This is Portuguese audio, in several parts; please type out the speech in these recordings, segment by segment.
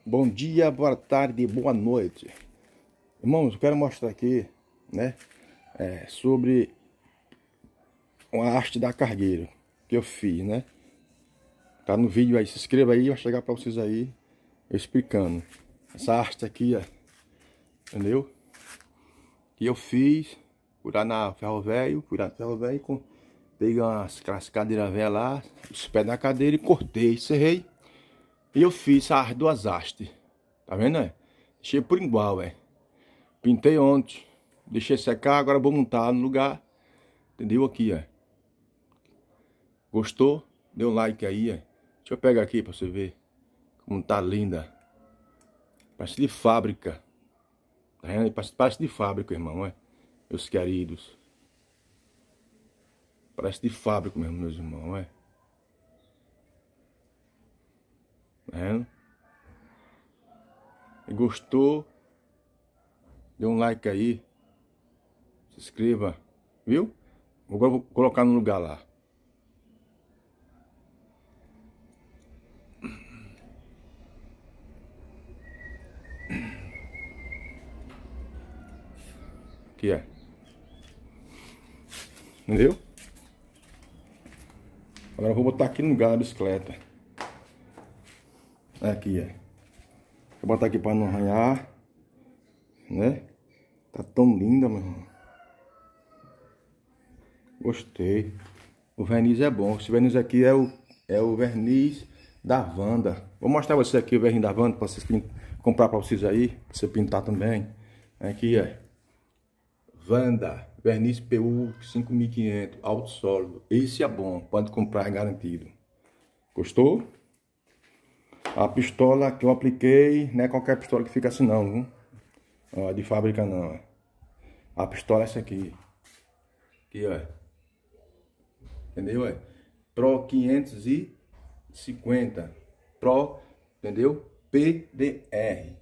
Bom dia, boa tarde, boa noite. Irmãos, eu quero mostrar aqui, né, sobre uma haste da cargueiro que eu fiz, né? Tá no vídeo aí, se inscreva aí, vai chegar pra vocês aí, eu explicando. Essa haste aqui, ó, entendeu? Que eu fiz, fui lá na Ferro Velho, peguei aquelas cadeiras velhas lá, os pés da cadeira e cortei, serrei. E eu fiz as duas hastes, tá vendo, né? Deixei por igual, Pintei ontem, deixei secar, agora vou montar no lugar, entendeu? Aqui, Gostou? Dê um like aí, Deixa eu pegar aqui pra você ver como tá linda. Parece de fábrica. Tá vendo? Parece de fábrica, irmão, Meus queridos. Parece de fábrica mesmo, meus irmãos, Tá vendo? E gostou? Dê um like aí. Se inscreva, viu? Agora vou colocar no lugar lá. Aqui, Entendeu? Agora eu vou botar aqui no lugar da bicicleta. Aqui, Vou botar aqui para não arranhar, né? Tá tão linda, meu irmão. Gostei. O verniz é bom. Esse verniz aqui é o verniz da Wanda. Vou mostrar pra vocês aqui o verniz da Wanda para vocês comprar para vocês aí, pra você pintar também. Aqui, Wanda, verniz PU 5500, alto sólido. Esse é bom, pode comprar, é garantido. Gostou? A pistola que eu apliquei, não é qualquer pistola que fica assim não, viu? Ó, de fábrica não, A pistola é essa aqui. Aqui, Entendeu, Pro 550. Pro, entendeu? PDR.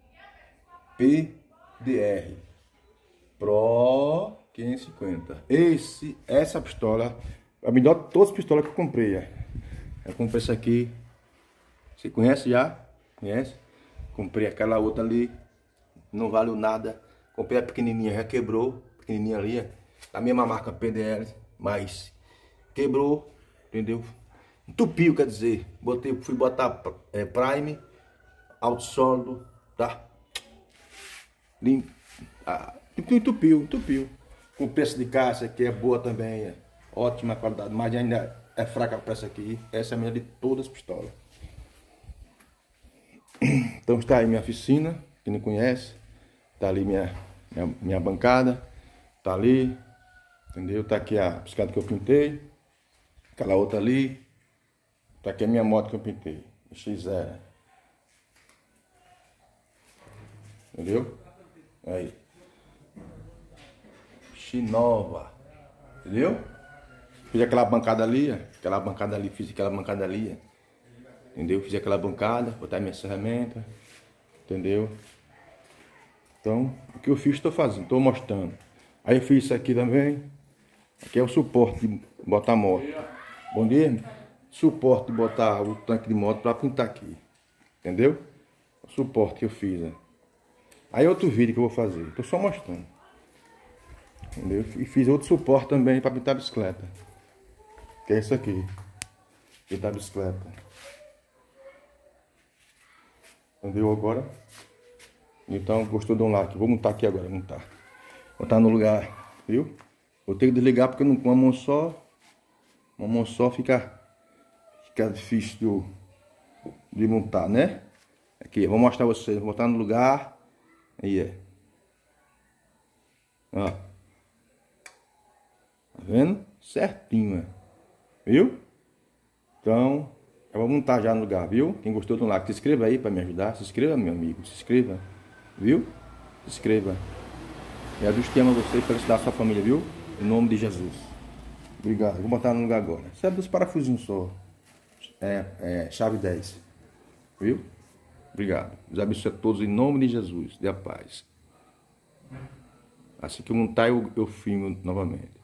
Pro 550. Essa pistola, a melhor de todas as pistolas que eu comprei, Eu comprei essa aqui. Você conhece já? Conhece? Comprei aquela outra ali. Não valeu nada. Comprei a pequenininha, já quebrou. Pequenininha ali, da mesma marca PDL. Mas quebrou, entendeu? Entupiu, quer dizer. Fui botar Prime. Alto sólido, tá? Limpo. Entupiu. Com preço de caixa que é boa também, ótima qualidade, mas ainda é fraca para essa aqui. Essa é a minha de todas as pistolas. Então está aí minha oficina, quem não conhece. Tá ali minha bancada. Tá ali, entendeu? Tá aqui a bicicleta que eu pintei. Aquela outra ali. Tá aqui a minha moto que eu pintei, XR. Entendeu? Aí. Xinova. Entendeu? Fiz aquela bancada ali, fiz aquela bancada ali, Entendeu? Fiz aquela bancada, botar minhas ferramentas. Entendeu? Então, o que eu fiz, estou fazendo, estou mostrando. Aí eu fiz isso aqui também. Aqui é o suporte de botar a moto. Bom dia. Suporte de botar o tanque de moto para pintar aqui. Entendeu? O suporte que eu fiz, Aí outro vídeo que eu vou fazer. Estou só mostrando. Entendeu? E fiz outro suporte também para pintar a bicicleta. Que é isso aqui. Pintar a bicicleta. Entendeu agora? Então, gostou de um like. Vou montar aqui agora, montar. Botar no lugar, viu? Vou ter que desligar porque com uma mão só fica difícil de montar, né? Aqui, vou mostrar pra vocês. Vou botar no lugar. Aí, Ó. Tá vendo? Certinho, Viu? Então, eu vou montar já no lugar, viu? Quem gostou do like, se inscreva aí para me ajudar. Se inscreva, meu amigo. Se inscreva. Viu? Se inscreva. E a Deus te ama você e felicidade da sua família, viu? Em nome de Jesus. Obrigado. Vou botar no lugar agora. Isso é dos parafusinhos só. Chave 10. Viu? Obrigado. Deus abençoe a todos em nome de Jesus. Dê a paz. Assim que eu montar, eu filmo novamente.